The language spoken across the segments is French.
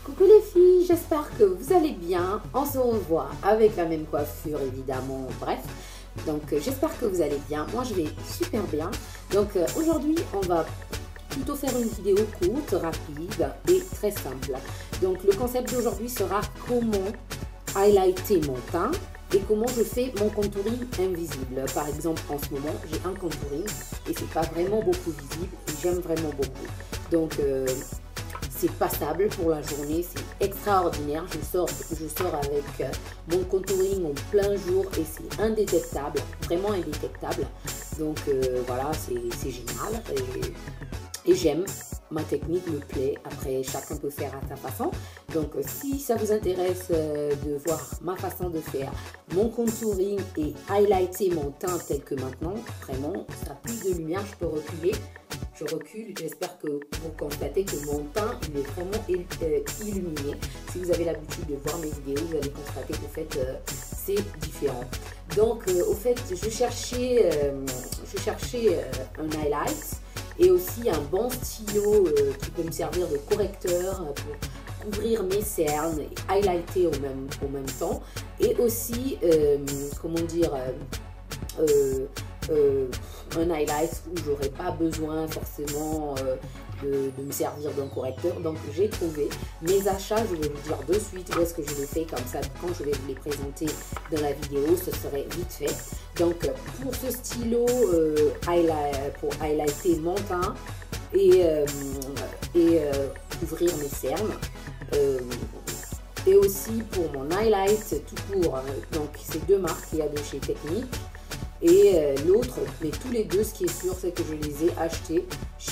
Coucou les filles, j'espère que vous allez bien. On se revoit avec la même coiffure évidemment, bref. Donc j'espère que vous allez bien. Moi je vais super bien. Donc aujourd'hui on va plutôt faire une vidéo courte, rapide et très simple. Donc le concept d'aujourd'hui sera comment highlighter mon teint et comment je fais mon contouring invisible. Par exemple en ce moment j'ai un contouring et c'est pas vraiment beaucoup visible et j'aime vraiment beaucoup. Donc c'est passable pour la journée, c'est extraordinaire. Je sors avec mon contouring en plein jour et c'est indétectable, vraiment indétectable. Donc voilà, c'est génial et j'aime. Ma technique me plaît. Après, chacun peut faire à sa façon. Donc, si ça vous intéresse de voir ma façon de faire mon contouring et highlighter mon teint tel que maintenant, vraiment, ça a plus de lumière, je peux reculer. Je recule, j'espère que vous constatez que mon teint il est vraiment illuminé. Si vous avez l'habitude de voir mes vidéos, vous allez constater qu'au fait c'est différent. Donc au fait je cherchais un highlight et aussi un bon stylo qui peut me servir de correcteur pour couvrir mes cernes et highlighter au même temps. Et aussi comment dire un highlight où j'aurais pas besoin forcément de me servir d'un correcteur. Donc j'ai trouvé mes achats, je vais vous dire de suite où est-ce que je les fais, comme ça quand je vais vous les présenter dans la vidéo ce serait vite fait. Donc pour ce stylo pour highlighter mon teint et couvrir mes cernes, et aussi pour mon highlight tout court, donc c'est deux marques, il y a de chez Technique et l'autre, mais tous les deux, ce qui est sûr, c'est que je les ai achetés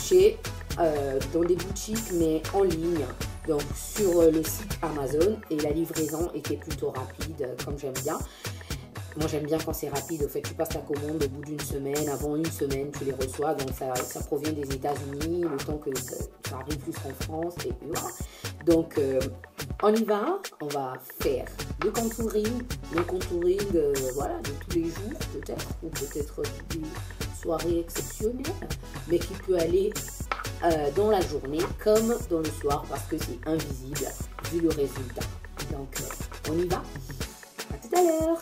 dans des boutiques, mais en ligne, donc sur le site Amazon, et la livraison était plutôt rapide, comme j'aime bien. Moi, j'aime bien quand c'est rapide. Au fait, tu passes ta commande au bout d'une semaine, avant une semaine, tu les reçois. Donc, ça provient des États-Unis, le temps que ça arrive jusqu'en France. Et puis voilà. Donc, on y va. On va faire le contouring voilà, de tous les jours, peut-être, ou peut-être des soirées exceptionnelles, mais qui peut aller dans la journée comme dans le soir parce que c'est invisible vu le résultat. Donc, on y va. À tout à l'heure.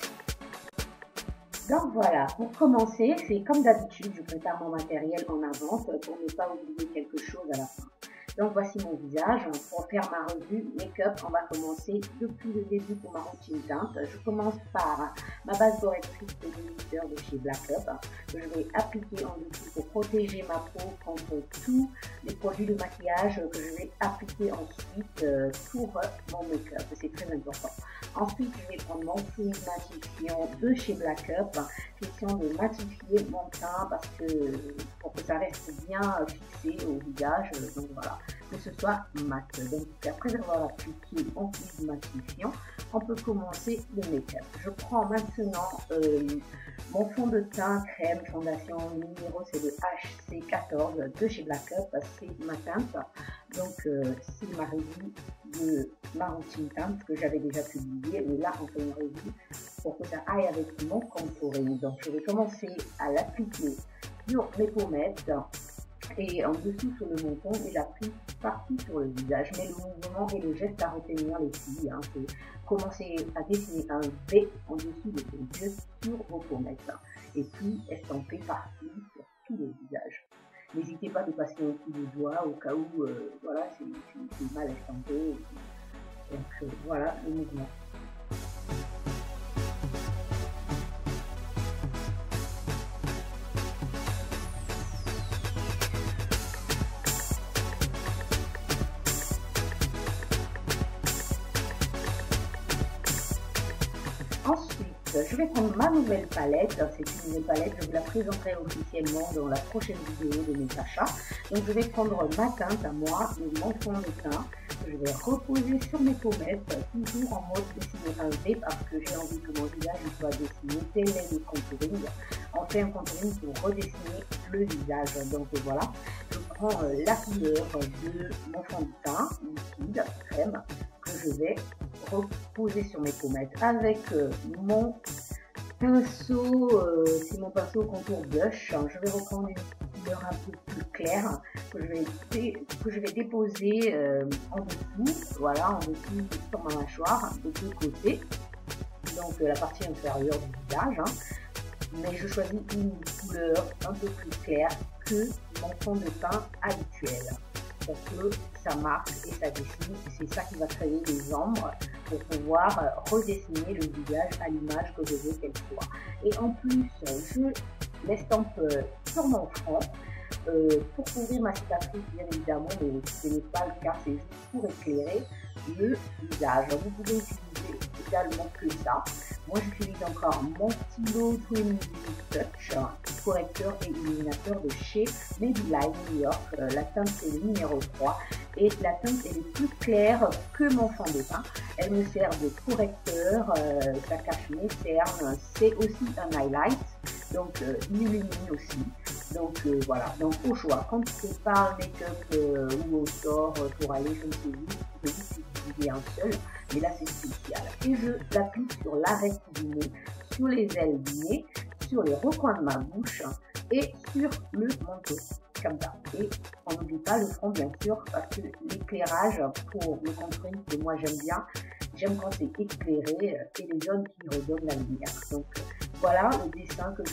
Donc voilà, pour commencer, c'est comme d'habitude, je prépare mon matériel en avance pour ne pas oublier quelque chose à la fin. Donc voici mon visage. Pour faire ma revue make-up, on va commencer depuis le début pour ma routine teinte. Je commence par ma base correctrice de l'unitaire de chez Black Up que je vais appliquer en dessous pour protéger ma peau contre tous les produits de maquillage que je vais appliquer ensuite pour mon make-up. C'est très important. Ensuite, je vais prendre mon fluide matifiant de chez Black Up. Question de matifier mon teint parce que pour que ça reste bien fixé au visage. Donc voilà, que ce soit mat. Donc après avoir appliqué mon fluide matifiant, on peut commencer le make-up. Je prends maintenant mon fond de teint crème fondation numéro, c'est le HC14 de chez Black Up. C'est ma teinte. Donc c'est ma revue de ma routine teinte que j'avais déjà publiée, mais là on fait une revue pour que ça aille avec mon contouring. Donc je vais commencer à l'appliquer sur mes pommettes et en dessous sur le menton, et j'applique partout sur le visage. Mais le mouvement et le geste à retenir les filles, hein, c'est commencer à dessiner un V en dessous de vos yeux sur vos pommettes et puis estamper partout sur tout le visage. N'hésitez pas de passer un coup de doigt au cas où voilà, c'est mal estampé. Donc voilà le mouvement. Ensuite, je vais prendre ma nouvelle palette. C'est une nouvelle palette, je vous la présenterai officiellement dans la prochaine vidéo de mes achats. Donc je vais prendre ma teinte à moi, mon fond de teint, que je vais reposer sur mes pommettes, toujours en mode dessiner un V parce que j'ai envie que mon visage soit dessiné tel est le contouring. On fait un contouring pour redessiner le visage. Donc voilà, je prends la couleur de mon fond de teint, liquide, crème, que je vais reposer sur mes pommettes avec mon pinceau, c'est mon pinceau contour blush. Je vais reprendre une couleur un peu plus claire que je vais déposer en dessous, voilà, en dessous sur ma mâchoire, de deux côtés, donc la partie inférieure du visage, hein. Mais je choisis une couleur un peu plus claire que mon fond de teint habituel, pour que ça marque et ça dessine. C'est ça qui va créer des ombres pour pouvoir redessiner le visage à l'image que je veux qu'elle soit. Et en plus, je l'estampe sur mon front pour couvrir ma cicatrice, bien évidemment, mais ce n'est pas le cas, c'est juste pour éclairer le visage. Vous pouvez utiliser également que ça. Moi, j'utilise encore mon stylo Twin Touch, correcteur et illuminateur de chez Maybelline New York. La teinte est le numéro 3 et la teinte est plus claire que mon fond de teint. Elle me sert de correcteur, ça cache mes cernes, c'est aussi un highlight, donc il illumine aussi. Donc voilà, donc au choix, quand c'est pas un make-up ou au sort pour aller, je ne sais où, je peux juste utiliser un seul, mais là c'est spécial. Et je l'applique sur l'arête du nez, sur les ailes du nez, sur les recoins de ma bouche et sur le menton, comme ça. Et on n'oublie pas le front bien sûr, parce que l'éclairage pour le contouring que moi j'aime bien, j'aime quand c'est éclairé et les zones qui redonnent la lumière. Donc voilà le dessin que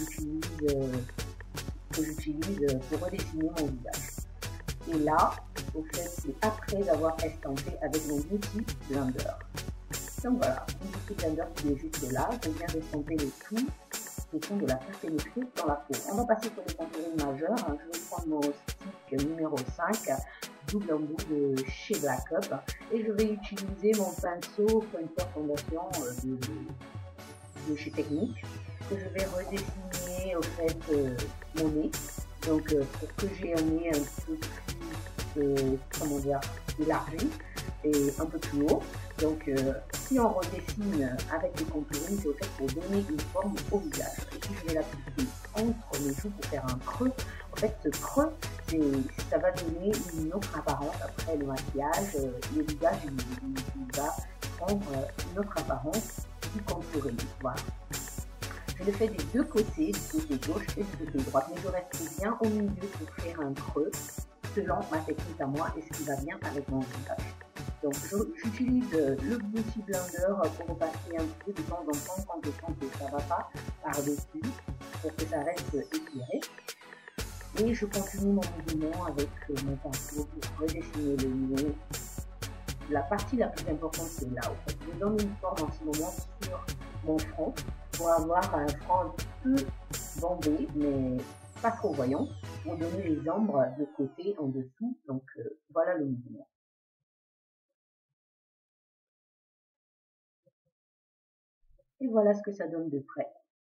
j'utilise pour redessiner mon visage. Et là, au fait, c'est après avoir estampé avec mon Beauty Blender. Donc voilà, mon Beauty Blender qui est juste là, je viens d'estamper le tout, question de la faire pénétrer dans la peau. On va passer sur les contouring majeurs. Je vais prendre mon stick numéro 5, double embout de chez Black Up, et je vais utiliser mon pinceau Pointer Fondation de chez Technique, que je vais redessiner au fait mon nez, donc pour que j'ai un nez un peu plus, comment dire, élargi et un peu plus haut. Donc si on redessine avec le contouring, c'est au fait pour donner une forme au visage. Et puis je vais l'appliquer entre les joues pour faire un creux. En fait, ce creux, ça va donner une autre apparence après le maquillage. Le visage, il va prendre une autre apparence du contouring. Voilà. Je le fais des deux côtés, du côté gauche et du côté droit, mais je reste bien au milieu pour faire un creux selon ma technique à moi et ce qui va bien avec mon visage. Donc j'utilise le Beauty Blender pour repasser un peu de temps en temps quand je sens que ça ne va pas par-dessus pour que ça reste éclairé. Et je continue mon mouvement avec mon pinceau pour redessiner le nez. La partie la plus importante c'est là. En fait. Je donne une forme en ce moment sur mon front pour avoir un front un peu bandé mais pas trop voyant pour donner les ombres de côté en dessous. Donc voilà le mouvement. Et voilà ce que ça donne de près.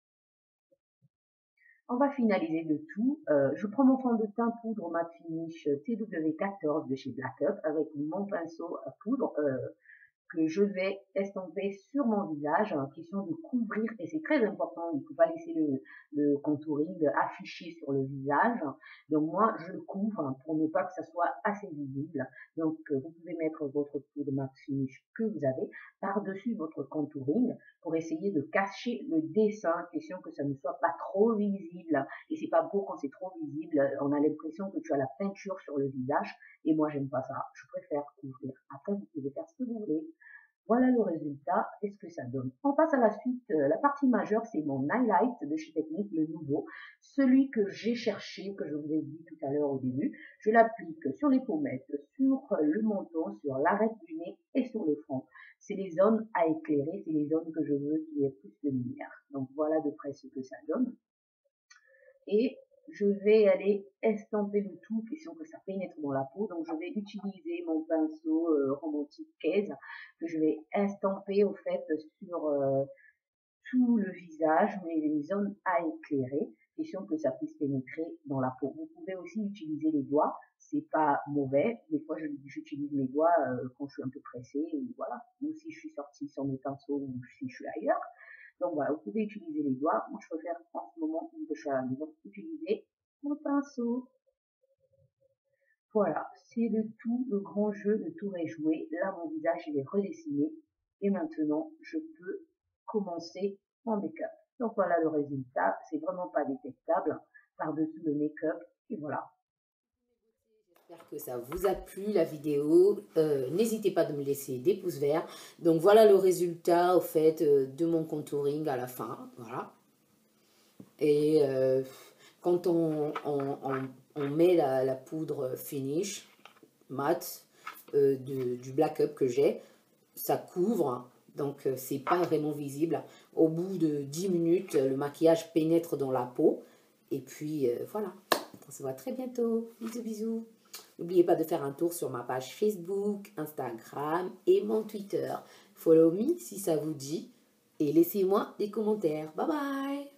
On va finaliser le tout. Je prends mon fond de teint poudre matte finish TW14 de chez Black Up avec mon pinceau à poudre que je vais estomper sur mon visage, en question de couvrir, et c'est très important, il ne faut pas laisser le contouring affiché sur le visage, donc moi je le couvre pour ne pas que ça soit assez visible, donc vous pouvez mettre votre poudre matte finish que vous avez par-dessus votre contouring pour essayer de cacher le dessin, question que ça ne soit pas trop visible, et c'est pas beau quand c'est trop visible, on a l'impression que tu as la peinture sur le visage, et moi j'aime pas ça, je préfère couvrir. Après vous pouvez faire ce que vous voulez. Voilà le résultat et ce que ça donne. On passe à la suite. La partie majeure, c'est mon highlight de chez Technique, le nouveau. Celui que j'ai cherché, que je vous ai dit tout à l'heure au début. Je l'applique sur les pommettes, sur le menton, sur l'arête du nez et sur le front. C'est les zones à éclairer, c'est les zones que je veux qu'il y ait plus de lumière. Donc voilà de près ce que ça donne. Et je vais aller estamper le tout, question que ça pénètre dans la peau. Donc je vais utiliser mon pinceau Romantic Case que je vais estamper au fait sur tout le visage, mais les zones à éclairer, question que ça puisse pénétrer dans la peau. Vous pouvez aussi utiliser les doigts, c'est pas mauvais. Des fois j'utilise mes doigts quand je suis un peu pressée, ou voilà, ou si je suis sortie sans mes pinceaux, ou si je suis ailleurs. Donc voilà, vous pouvez utiliser les doigts. Moi, je préfère en ce moment, vu que je suis à la maison, utiliser mon pinceau. Voilà, c'est le tout, le grand jeu de tout réjouer. Là, mon visage, il est redessiné. Et maintenant, je peux commencer mon make-up. Donc voilà le résultat. C'est vraiment pas détectable. par-dessus le make-up. Et voilà. J'espère que ça vous a plu la vidéo. N'hésitez pas de me laisser des pouces verts. Donc voilà le résultat au fait de mon contouring à la fin. Voilà. Et quand on met la poudre finish mat du Black Up que j'ai, ça couvre. Donc c'est pas vraiment visible. Au bout de 10 minutes, le maquillage pénètre dans la peau. Et puis voilà. On se voit très bientôt. Bisous bisous. N'oubliez pas de faire un tour sur ma page Facebook, Instagram et mon Twitter. Follow me si ça vous dit. Et laissez-moi des commentaires. Bye bye.